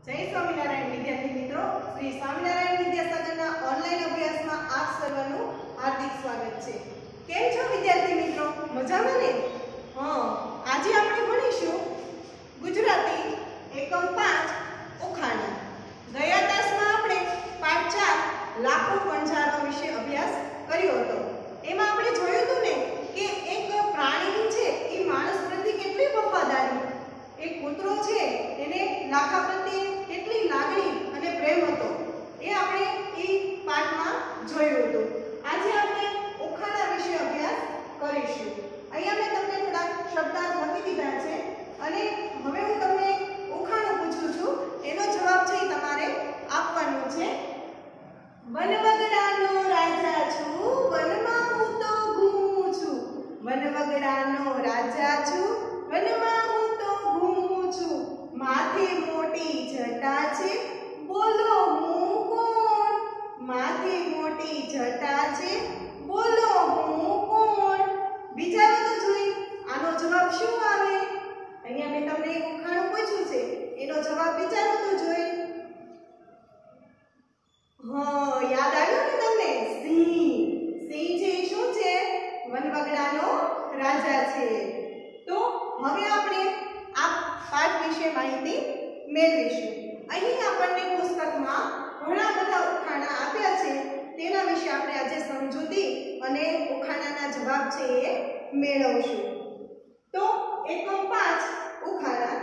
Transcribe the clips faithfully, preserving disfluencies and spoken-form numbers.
जय स्वामीनारायण विद्यार्थी मित्रों, श्री स्वामीनारायण विद्यासागरना ऑनलाइन अभ्यासमां आप सर्वનું हार्दिक स्वागत છે। કેમ છો વિદ્યાર્થી મિત્રો? મજામાં ને? હા, આજે આપણે ભણીશું ગુજરાતી એકમ પાંચ ઉખાણા। ગયા તાસમાં આપણે પાઠ ચાર લાખો પંજારા વિશે અભ્યાસ કર્યો હતો। એમાં આપણે જોયું હતું ને કે એક પ્રાણી છે એ માણસ પ્રત્યે કેટલી વફાદારી, એક કૂતરો છે એને લાખા પ્રત્યે કેટલી લાગણી અને પ્રેમ હતો, એ આપણે એ પાઠમાં જોયું હતું। આજે આપણે ઉખાણા વિશે અભ્યાસ કરીશું। અહીંયા મેં તમને થોડા શબ્દાર્થ લખી દીધા છે અને હવે હું તમને ઉખાણું પૂછું છું, એનો જવાબ છે એ તમારે આપવાનો છે। વનવગડાનો રાજા છું, વનમાં હું તો ઘૂમું છું। વનવગડાનો રાજા છું, વનમાં હું તો ઘૂમું છું। માથે મોટી જટા છે, બોલો હું કોણ? માથે મોટી જટા છે, બોલો હું કોણ? વિચારો તો જોઈ, આનો જવાબ શું આવે? અહીંયા મેં તમને એક ઉખાણું પૂછ્યું છે, એનો જવાબ વિચારો તો જોઈ। હા, યાદ આવ્યું ને તમને? સિંહ। સિંહ છે શું છે? વનવગડાનો રાજા છે। તો હવે આપણે આ પાઠ વિશે માહિતી મેળવીશું। અહીં આપણને પુસ્તકમાં ઘણા બધા ઉખાણા આપ્યા છે, તેના વિશે આપણે આજે સમજૂતી અને ઉખાણાના જવાબ છે એ મેળવશું। તો એકમ પાંચ ઉખાણા,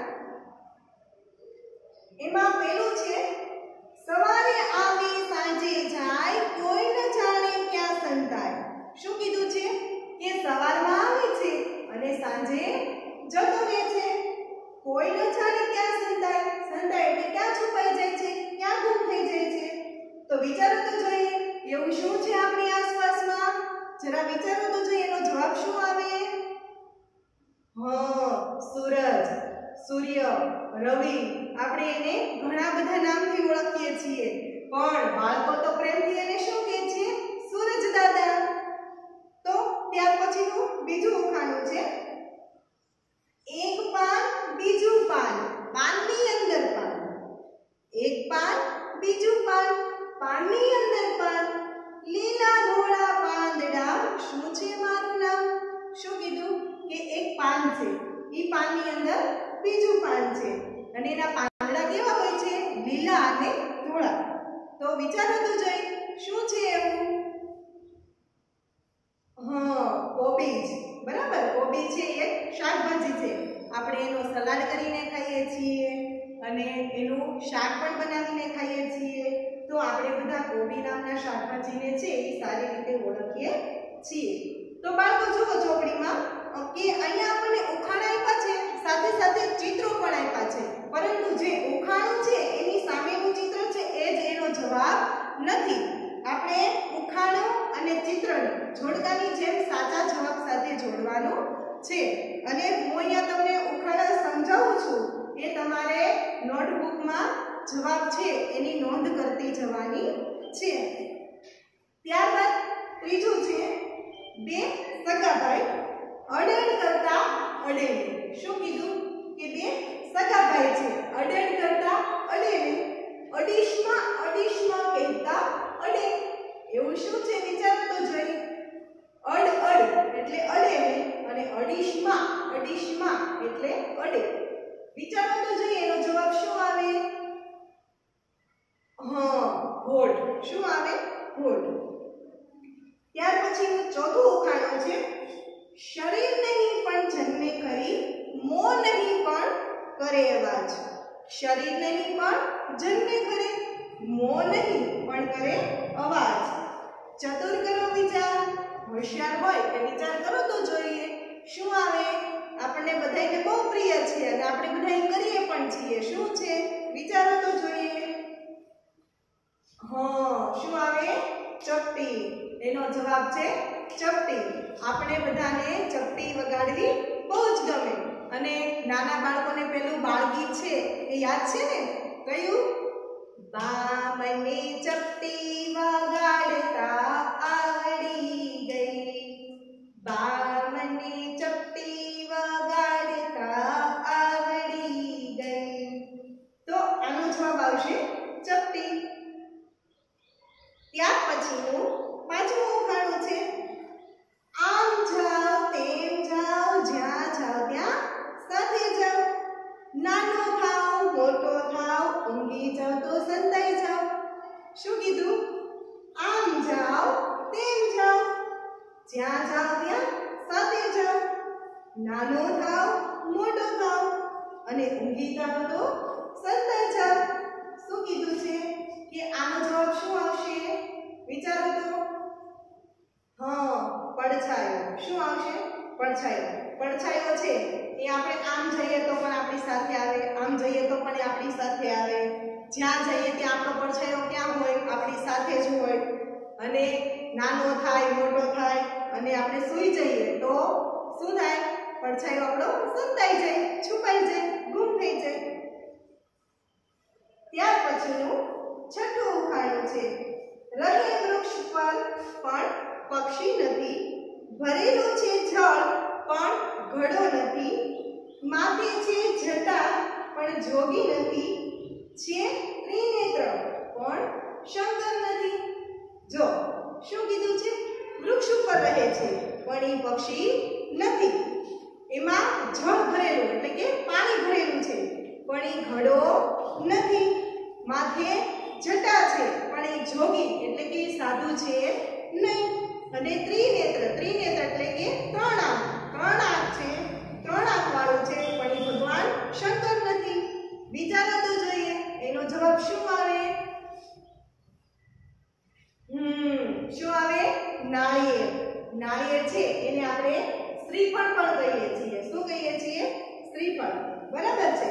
એમાં પેલું છે સવારે આવે સાંજે જાય, કોઈ ન જાણે ક્યાં સંતાય। શું કીધું છે કે સવારમાં આવે છે અને સાંજે જતો રહે છે, કોઈ ન જાણે ક્યાં સંતાય। સંતાય એટલે ક્યાં છુપાઈ જાય છે, ક્યાં ગુમ થઈ જાય છે? તો વિચારો તો જોઈએ એવું શું છે આપણી આસપાસમાં? જરા વિચારો તો જોઈએ, એનો જવાબ શું આવે? હા, સૂરજ, સૂર્ય, રવિ। આપણે એને ઘણા બધા નામથી ઓળખીએ છીએ, પણ બાળકો તો પ્રેમથી એને શું કહે છે? સૂરજ દાદા। તો ત્યાર પછીનું બીજું ઉખાણું છે એક પાન બીજું પાન, પાનની અંદર પાન। એક પાન બીજું પાન, પાનની અંદર પાન। લીલા ધોળા પાંદડા, શું છે મારું નામ? શું કીધું કે એક પાન છે, ઈ પાનની અંદર બીજું પાન છે અને એના પાંદડા કેવા હોય છે? લીલા અને ધોળા। તો વિચારો તો જોઈ શું છે એવું? હા, કોબીજ। બરાબર, કોબી છે એક શાકભાજી છે, આપણે એનો સલાડ કરીને ખાઈએ છીએ અને એનું શાક પણ બનાવીને ખાઈએ છીએ। તો આપણે બધા કોબી નામના શાકભાજીને છે એ સારી રીતે ઓળખીએ છીએ। તો બાળકો જુઓ ચોપડીમાં કે અહીંયા આપણને ઉખાણા આપ્યા છે, સાથે સાથે ચિત્રો પણ આપ્યા છે, પરંતુ જે ઉખાણું છે એની સામેનું ચિત્ર છે એ જ એનો જવાબ નથી। આપણે ઉખાણું અને ચિત્રને જોડકાની જેમ સાચા જવાબ સાથે જોડવાનું છે અને હું અહીંયા તમને ઉખાણા સમજાવું છું, એ તમારે નોટબુકમાં જવાબ છે એની નોંધ કરતી જવાની છે। ત્યારબાદ ત્રીજું છે બે સગાભાઈ અડેડ કરતા અડેલી। શું કીધું કે બે સગાભાઈ છે, અડેડ કરતા અડેલી, અડીશમાં અડીશમાં કહેતા અડે। એવું શું છે વિચારો તો જોઈ? અડ અડ એટલે અડેલી અને અડીશમાં અડીશમાં એટલે અડે। વિચારો તો જોઈએ એનો જવાબ શું આવે? હા, હોઠ। શું આવે? હોઠ। ત્યાર પછી ચોથું ઉખાણું છે શરીર નહીં પણ જન્મે ખરી, મોં નહીં પણ કરે અવાજ। શરીર નહીં પણ જન્મે ખરે, મોં નહીં પણ કરે અવાજ। ચતુર કરો વિચાર, હોશિયાર હોય કે વિચાર કરો તો જોઈએ શું આવે? આપણને બધાને બહુ પ્રિય છે અને આપણે બધા કરીએ પણ છીએ। શું છે વિચારો તો જોઈએ? હા, શું આવે? ચપટી। એનો જવાબ છે ચપટી। આપણે બધાને ચપટી વગાડવી બહુ જ ગમે અને નાના બાળકોને પેલું બાળગીત છે એ યાદ છે ને? કયું? બા મને ચપટી વગાડતા આવડી ગઈ, બા મને ચપટી વગાડતા આવડી ગઈ। તો આનો જવાબ આવશે? ચપટી. ત્યાર પછીનું પાંચમું ઉખાણું છે આમ જાઓ તેમ જાઓ જ્યાં જાઓ ત્યાં સાથે જાઓ. નાનો થાવ મોટો થાવ ઊંઘી જાઓ તો સંતાઈ જાઓ. શું કીધું? આમ જાઓ તેમ જાઓ જ્યાં જાઓ ત્યાં સાથે જાઓ. નાનો થાવ મોટો થાવ અને ઊંઘી જાઓ તો સંતાઈ જાઓ. શું કીધું છે કે આનો જવાબ શું આવશે? વિચારો તો. હા, પડછાયો. શું આવશે? પડછાયો. પડછાયો છે એ આપણે આમ જઈએ તો પણ આપણી સાથે આવે, આમ જઈએ તો પણ આપણી સાથે આવે. જ્યાં જઈએ ત્યાં આપણો પડછાયો ક્યાં હોય? આપણી સાથે જ હોય. અને નાનો થાય મોટો થાય અને આપણે સૂઈ જઈએ તો શું થાય? પડછાયો આપણો સંતાઈ જાય, છુપાઈ જાય, ગુમ થઈ જાય. ત્યાર પછીનું છઠ્ઠું ઉખાણું છે રહે વૃક્ષ પર પણ પક્ષી નથી, ભરેલું છે જળ પણ ઘડો નથી, માથે છે જટા પણ જોગી નથી, છે ત્રિનેત્ર પણ શંકર નથી. જો શું કીધું છે? વૃક્ષ ઉપર રહે છે પણ એ પક્ષી નથી, એમાં જળ ભરેલું એટલે કે પાણી ભરેલું છે પણ એ ઘડો નથી, માથે જટા છે પણ એ જોગી એટલે કે સાધુ છે નહીં, અને ત્રિનેત્ર ત્રિનેત્ર એટલે કે ત્રણ આંખ ત્રણ આંખ છે, ત્રણ આંખ વાળું છે પણ એ ભગવાન શંકર નથી. વિચારો તો જોઈએ એનો જવાબ શું આવે? હમ શું આવે? નાળિયેર. નાળિયેર છે એને આપણે શ્રીફળ પણ કહીએ છીએ. શું કહીએ છીએ? શ્રીફળ. બરાબર છે.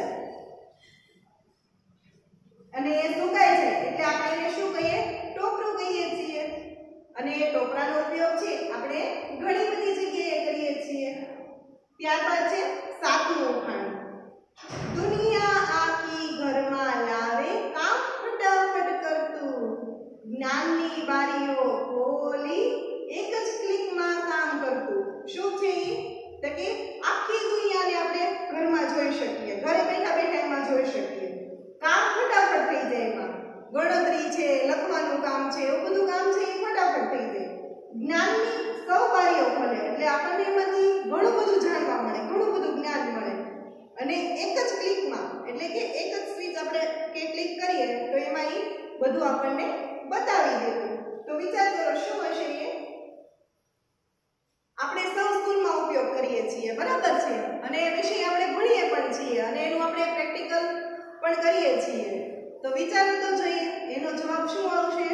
અને એ સુકાય છે એટલે આપણે એને શું કહીએ? ટોપરું કહીએ છીએ. અને એ ટોપરાનો ઉપયોગ છે આપણે ઘણી બધી જગ્યાએ કરીએ છીએ. ત્યારબાદ છે સાતમું ઉખાણું દુનિયા આખી ઘરમાં લાવે કામ ફટાફટ કરતું, જ્ઞાનની બારીઓ ખોલી એક જ ક્લિકમાં કામ કરતું. શું છે? તો કે આખી દુનિયાને આપણે ઘરમાં જોઈ શકીએ, ઘરે બેઠા બેઠા એમાં જોઈ શકીએ. કામ ફટાફટ થઈ જાય, એમાં ગણતરી છે, લખવાનું કામ છે, એવું બધું કામ છે એ ફટાફટ થઈ જાય. જ્ઞાનની સૌ બારીઓ ખોલે એટલે આપણને એમાંથી ઘણું બધું જાણવા મળે, ઘણું બધું જ્ઞાન મળે. અને એક જ ક્લિકમાં એટલે કે એક જ સ્વિચ આપણે કે ક્લિક કરીએ તો એમાં એ બધું આપણને બતાવી દેતું. તો વિચાર કરો શું હશે એ? આપણે સૌ સ્કૂલમાં ઉપયોગ કરીએ છીએ, બરાબર છે, અને એ વિશે આપણે ભણીએ પણ છીએ અને એનું આપણે પ્રેક્ટિકલ પણ કરીએ છીએ. તો વિચારો તો જોઈએ એનો જવાબ શું આવશે?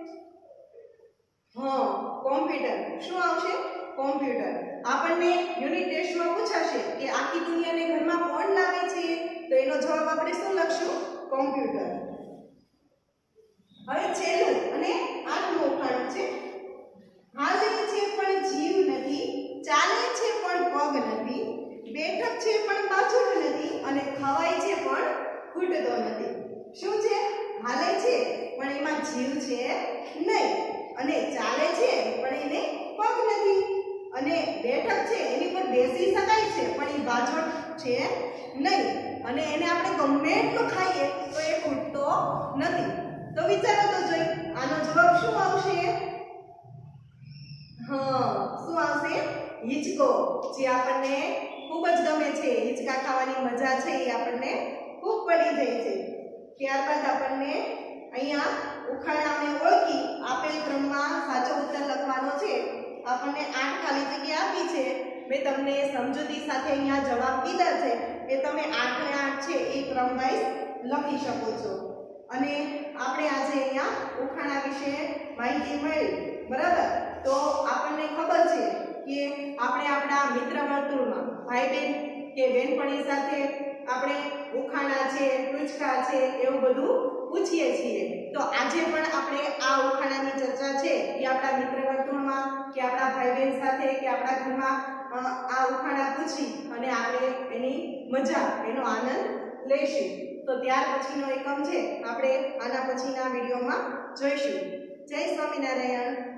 હા, કોમ્પ્યુટર. શું આવશે? કોમ્પ્યુટર. આપણને યુનિટ ટેસ્ટમાં પૂછાશે કે આખી દુનિયાને ઘરમાં કોણ લાવે છે તો એનો જવાબ આપણે શું લખશું? કોમ્પ્યુટર. હવે છેલ્લું અને આઠમું ઉખાણું છે હાલે છે પણ જીવ નથી, ચાલે છે પણ પગ નથી, બેઠક છે પણ પાછળ નથી અને ખવાય છે પણ ઘૂંટતો નથી. શું છે? હાલે છે પણ એમાં જીવ છે નહીં, અને ચાલે છે પણ એને પગ નથી, અને બેઠક છે એની પર બેસી શકાય છે પણ એ બાજોટ છે નહીં, અને એને આપણે ગમે એટલું ખાઈએ તો એ ખૂટતો નથી. તો વિચારો તો જોઈ આનો જવાબ શું આવશે? હા, શું આવશે? હિંચકો. જે આપણને ખૂબ જ ગમે છે, હિંચકા ખાવાની મજા છે એ આપણને ખૂબ પડી જાય છે. ત્યારબાદ આપણને અહીંયા ઉખાણાને ઓળખી આપેલ ક્રમમાં સાચો ઉત્તર લખવાનો છે. આપણને આઠ ખાલી જગ્યા આપી છે. મેં તમને સમજૂતી સાથે અહીંયા જવાબ કીધા છે એ તમે આઠે આઠ છે એ ક્રમ વાઇઝ લખી શકો છો. અને આપણે આજે અહીંયા ઉખાણા વિશે માહિતી મળી, બરાબર? તો આપણને ખબર છે કે આપણે આપણા મિત્ર વર્તુળમાં ભાઈ બહેન કે બેનપણી સાથે આપણે ઉખાણા છે, ટૂચકા છે એવું બધું પૂછીએ છીએ. તો આજે પણ આપણે આ ઉખાણાની ચર્ચા છે એ આપણા મિત્ર વર્તુળમાં કે આપણા ભાઈ બહેન સાથે કે આપણા ઘરમાં આ ઉખાણા પૂછી અને આપણે એની મજા, એનો આનંદ લઈશું. તો ત્યાર પછીનો એકમ છે આપણે આના પછીના વિડીયોમાં જોઈશું. જય સ્વામિનારાયણ.